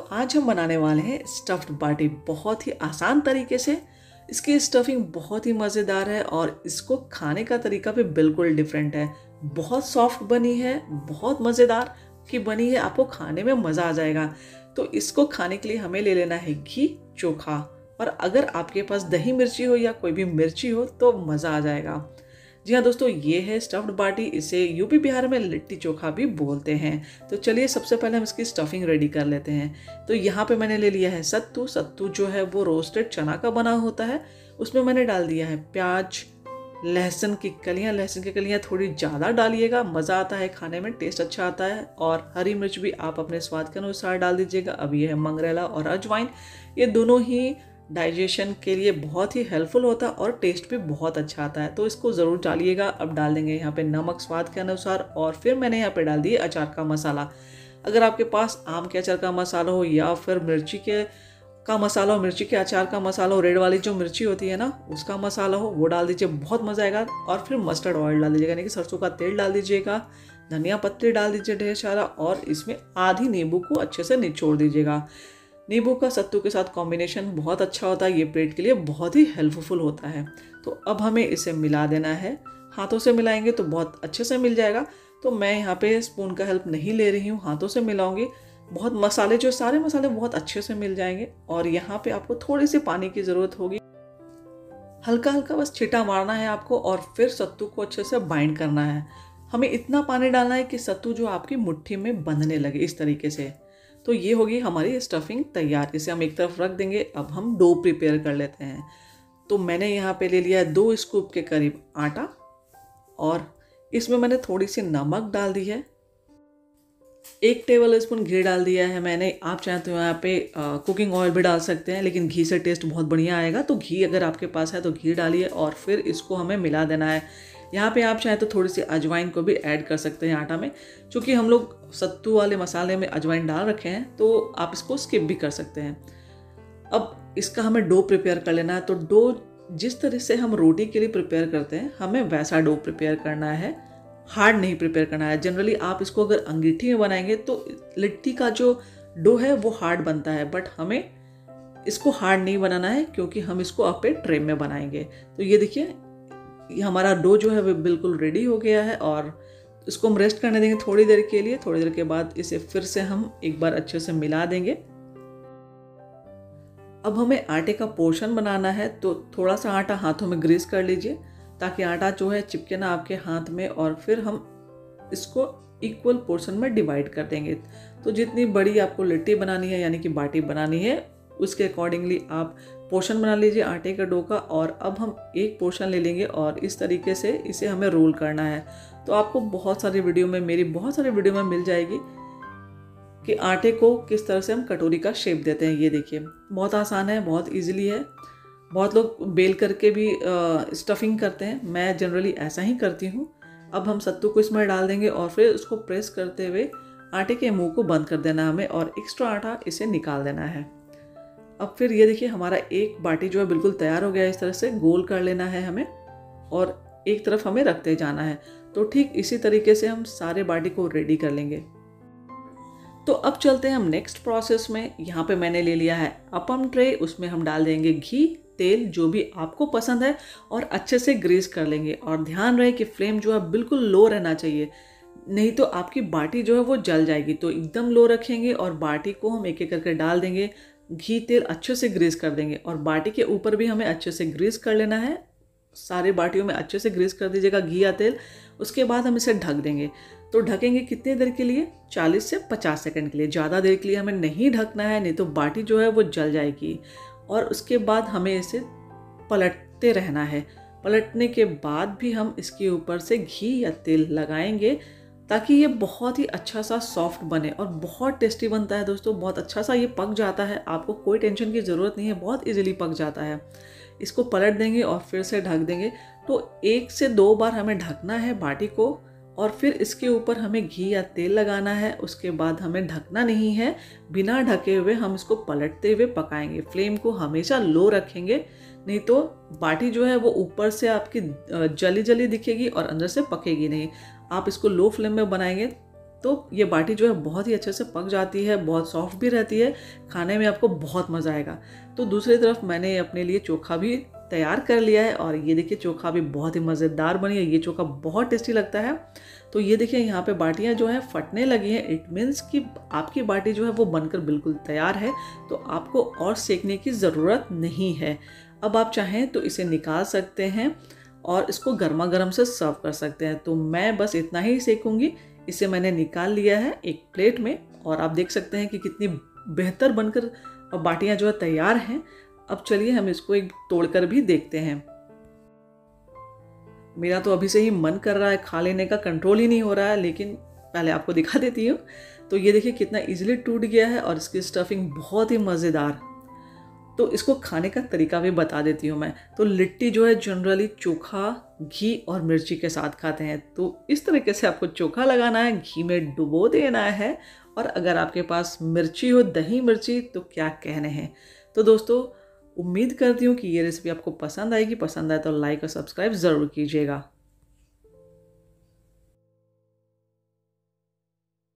आज हम बनाने वाले हैं स्टफ्ड बाटी बहुत ही आसान तरीके से। इसकी स्टफिंग बहुत ही मज़ेदार है और इसको खाने का तरीका भी बिल्कुल डिफरेंट है। बहुत सॉफ्ट बनी है, बहुत मज़ेदार की बनी है, आपको खाने में मज़ा आ जाएगा। तो इसको खाने के लिए हमें ले लेना है घी, चोखा, और अगर आपके पास दही मिर्ची हो या कोई भी मिर्ची हो तो मज़ा आ जाएगा। जी हाँ दोस्तों, ये है स्टफ्ड बाटी। इसे यूपी बिहार में लिट्टी चोखा भी बोलते हैं। तो चलिए सबसे पहले हम इसकी स्टफिंग रेडी कर लेते हैं। तो यहाँ पे मैंने ले लिया है सत्तू जो है वो रोस्टेड चना का बना होता है। उसमें मैंने डाल दिया है प्याज, लहसुन की कलियाँ थोड़ी ज़्यादा डालिएगा, मज़ा आता है खाने में, टेस्ट अच्छा आता है। और हरी मिर्च भी आप अपने स्वाद के अनुसार डाल दीजिएगा। अब ये है मंगरेला और अजवाइन, ये दोनों ही डाइजेशन के लिए बहुत ही हेल्पफुल होता है और टेस्ट भी बहुत अच्छा आता है, तो इसको ज़रूर डालिएगा। अब डाल देंगे यहाँ पे नमक स्वाद के अनुसार, और फिर मैंने यहाँ पे डाल दिए अचार का मसाला। अगर आपके पास आम के अचार का मसाला हो या फिर मिर्ची का मसाला हो, मिर्ची के अचार का मसाला हो, रेड वाली जो मिर्ची होती है ना उसका मसाला हो, वो डाल दीजिए, बहुत मज़ा आएगा। और फिर मस्टर्ड ऑयल डाल दीजिएगा, यानी कि सरसों का तेल डाल दीजिएगा, धनिया पत्ती डाल दीजिए ढेर सारा, और इसमें आधी नींबू को अच्छे से निचोड़ दीजिएगा। नींबू का सत्तू के साथ कॉम्बिनेशन बहुत अच्छा होता है, ये पेट के लिए बहुत ही हेल्पफुल होता है। तो अब हमें इसे मिला देना है। हाथों से मिलाएंगे तो बहुत अच्छे से मिल जाएगा। तो मैं यहाँ पे स्पून का हेल्प नहीं ले रही हूँ, हाथों से मिलाऊंगी। बहुत सारे मसाले बहुत अच्छे से मिल जाएंगे। और यहाँ पे आपको थोड़ी सी पानी की ज़रूरत होगी, हल्का हल्का बस छींटा मारना है आपको, और फिर सत्तू को अच्छे से बाइंड करना है। हमें इतना पानी डालना है कि सत्तू जो आपकी मुट्ठी में बंधने लगे, इस तरीके से। तो ये होगी हमारी स्टफिंग तैयार। इसे हम एक तरफ रख देंगे। अब हम डो प्रिपेयर कर लेते हैं। तो मैंने यहाँ पे ले लिया है 2 स्कूप के करीब आटा, और इसमें मैंने थोड़ी सी नमक डाल दी है, 1 टेबल स्पून घी डाल दिया है मैंने। आप चाहें तो यहाँ पे कुकिंग ऑयल भी डाल सकते हैं, लेकिन घी से टेस्ट बहुत बढ़िया आएगा। तो घी अगर आपके पास है तो घी डालिए, और फिर इसको हमें मिला देना है। यहाँ पे आप चाहें तो थोड़ी सी अजवाइन को भी ऐड कर सकते हैं आटा में, क्योंकि हम लोग सत्तू वाले मसाले में अजवाइन डाल रखे हैं, तो आप इसको स्किप भी कर सकते हैं। अब इसका हमें डो प्रिपेयर कर लेना है। तो डो जिस तरह से हम रोटी के लिए प्रिपेयर करते हैं, हमें वैसा डो प्रिपेयर करना है, हार्ड नहीं प्रिपेयर करना है। जनरली आप इसको अगर अंगीठी में बनाएंगे तो लिट्टी का जो डो है वो हार्ड बनता है, बट हमें इसको हार्ड नहीं बनाना है, क्योंकि हम इसको अपने ट्रे में बनाएंगे। तो ये देखिए, ये हमारा डो जो है वो बिल्कुल रेडी हो गया है, और इसको हम रेस्ट करने देंगे थोड़ी देर के लिए। थोड़ी देर के बाद इसे फिर से हम एक बार अच्छे से मिला देंगे। अब हमें आटे का पोर्शन बनाना है, तो थोड़ा सा आटा हाथों में ग्रीस कर लीजिए, ताकि आटा जो है चिपके ना आपके हाथ में। और फिर हम इसको इक्वल पोर्शन में डिवाइड कर देंगे। तो जितनी बड़ी आपको लिट्टी बनानी है, यानी कि बाटी बनानी है, उसके अकॉर्डिंगली आप पोर्शन बना लीजिए आटे का डो का। और अब हम एक पोर्शन ले लेंगे और इस तरीके से इसे हमें रोल करना है। तो आपको मेरी बहुत सारी वीडियो में मिल जाएगी कि आटे को किस तरह से हम कटोरी का शेप देते हैं। ये देखिए, बहुत आसान है, बहुत ईजिली है। बहुत लोग बेल करके भी स्टफिंग करते हैं, मैं जनरली ऐसा ही करती हूँ। अब हम सत्तू को इसमें डाल देंगे, और फिर उसको प्रेस करते हुए आटे के मुंह को बंद कर देना हमें, और एक्स्ट्रा आटा इसे निकाल देना है। अब फिर ये देखिए, हमारा एक बाटी जो है बिल्कुल तैयार हो गया है। इस तरह से गोल कर लेना है हमें, और एक तरफ हमें रखते जाना है। तो ठीक इसी तरीके से हम सारे बाटी को रेडी कर लेंगे। तो अब चलते हैं हम नेक्स्ट प्रोसेस में। यहाँ पे मैंने ले लिया है अपम ट्रे, उसमें हम डाल देंगे घी, तेल जो भी आपको पसंद है, और अच्छे से ग्रीस कर लेंगे। और ध्यान रहे कि फ्लेम जो है बिल्कुल लो रहना चाहिए, नहीं तो आपकी बाटी जो है वो जल जाएगी। तो एकदम लो रखेंगे, और बाटी को हम एक एक करके डाल देंगे, घी तेल अच्छे से ग्रीस कर देंगे। और बाटी के ऊपर भी हमें अच्छे से ग्रीस कर लेना है। सारे बाटियों में अच्छे से ग्रीस कर दीजिएगा घी या तेल। उसके बाद हम इसे ढक देंगे। तो ढकेंगे कितने देर के लिए? 40 से 50 सेकंड के लिए। ज़्यादा देर के लिए हमें नहीं ढकना है, नहीं तो बाटी जो है वो जल जाएगी। और उसके बाद हमें इसे पलटते रहना है। पलटने के बाद भी हम इसके ऊपर से घी या तेल लगाएंगे, ताकि ये बहुत ही अच्छा सा सॉफ्ट बने, और बहुत टेस्टी बनता है दोस्तों। बहुत अच्छा सा ये पक जाता है, आपको कोई टेंशन की ज़रूरत नहीं है, बहुत इजीली पक जाता है। इसको पलट देंगे और फिर से ढक देंगे। तो 1 से 2 बार हमें ढकना है बाटी को, और फिर इसके ऊपर हमें घी या तेल लगाना है। उसके बाद हमें ढकना नहीं है, बिना ढके हुए हम इसको पलटते हुए पकाएंगे। फ्लेम को हमेशा लो रखेंगे, नहीं तो बाटी जो है वो ऊपर से आपकी जली जली दिखेगी और अंदर से पकेगी नहीं। आप इसको लो फ्लेम में बनाएंगे तो तो ये बाटी जो है बहुत ही अच्छे से पक जाती है, बहुत सॉफ्ट भी रहती है, खाने में आपको बहुत मज़ा आएगा। तो दूसरी तरफ मैंने अपने लिए चोखा भी तैयार कर लिया है और ये देखिए चोखा भी बहुत ही मज़ेदार बनी है। ये चोखा बहुत टेस्टी लगता है। तो ये देखिए यहाँ पे बाटियाँ जो हैं फटने लगी हैं, इट मीन्स कि आपकी बाटी जो है वो बनकर बिल्कुल तैयार है। तो आपको और सेकने की ज़रूरत नहीं है। अब आप चाहें तो इसे निकाल सकते हैं और इसको गर्मा गर्म से सर्व कर सकते हैं। तो मैं बस इतना ही सेकूंगी। इसे मैंने निकाल लिया है एक प्लेट में और आप देख सकते हैं कि कितनी बेहतर बनकर बाटियाँ जो है तैयार हैं। अब चलिए हम इसको एक तोड़कर भी देखते हैं। मेरा तो अभी से ही मन कर रहा है, खा लेने का कंट्रोल ही नहीं हो रहा है, लेकिन पहले आपको दिखा देती हूँ। तो ये देखिए कितना इजीली टूट गया है और इसकी स्टफिंग बहुत ही मज़ेदार। तो इसको खाने का तरीका भी बता देती हूँ मैं। तो लिट्टी जो है जनरली चोखा, घी और मिर्ची के साथ खाते हैं। तो इस तरीके से आपको चोखा लगाना है, घी में डुबो देना है और अगर आपके पास मिर्ची हो, दही मिर्ची, तो क्या कहने हैं। तो दोस्तों उम्मीद करती हूँ कि ये रेसिपी आपको पसंद आएगी। पसंद आए तो लाइक और सब्सक्राइब ज़रूर कीजिएगा।